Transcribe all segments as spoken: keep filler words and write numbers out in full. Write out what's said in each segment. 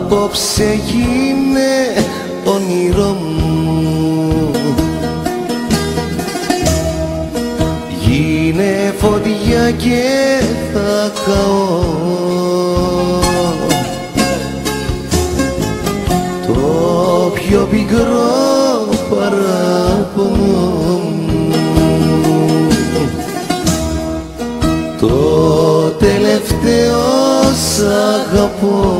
Απόψε γίνε όνειρό μου, γίνε φωτιά και θα καώ. Το πιο πικρό παράπονο μου, το τελευταίο σ' αγαπώ.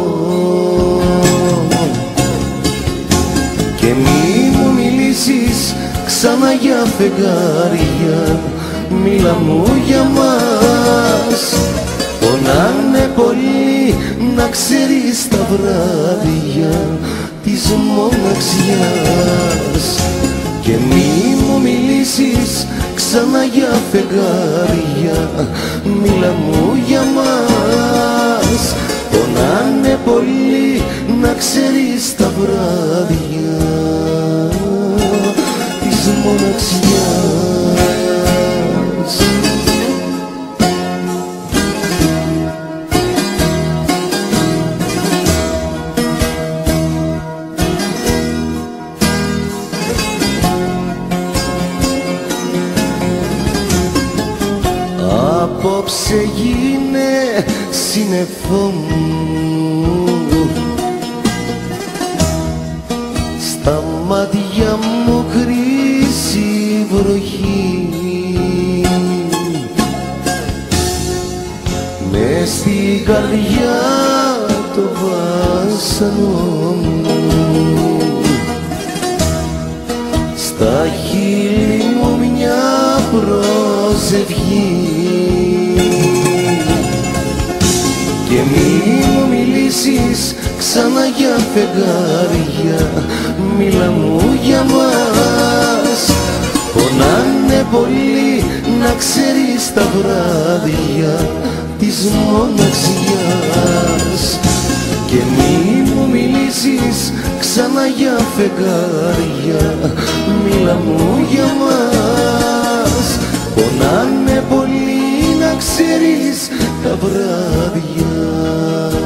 Και μη μου μιλήσεις ξανά για φεγγάρια, μίλα μου για μας. Πονάνε πολύ να ξέρεις τα βράδια της μοναξιάς. Και μη μου μιλήσεις ξανά για φεγγάρια, μίλα μου για μας. Πονάνε πολύ να ξέρεις τα βράδια της μοναξιάς. Απόψε γίνε σύννεφό μου, στα μάτια μου χρυσή βροχή, μες στην καρδιά το βάσανο μου, στα χείλη μου μια προσευχή. Και μη μου μιλήσεις ξανά για φεγγάρια, μίλα μου για μας. Πονάνε πολύ να ξέρεις τα βράδια της μοναξιάς. Και μη μου μιλήσεις ξανά για φεγγάρια, μίλα μου για μας. Πονάνε πολύ να ξέρεις τα βράδια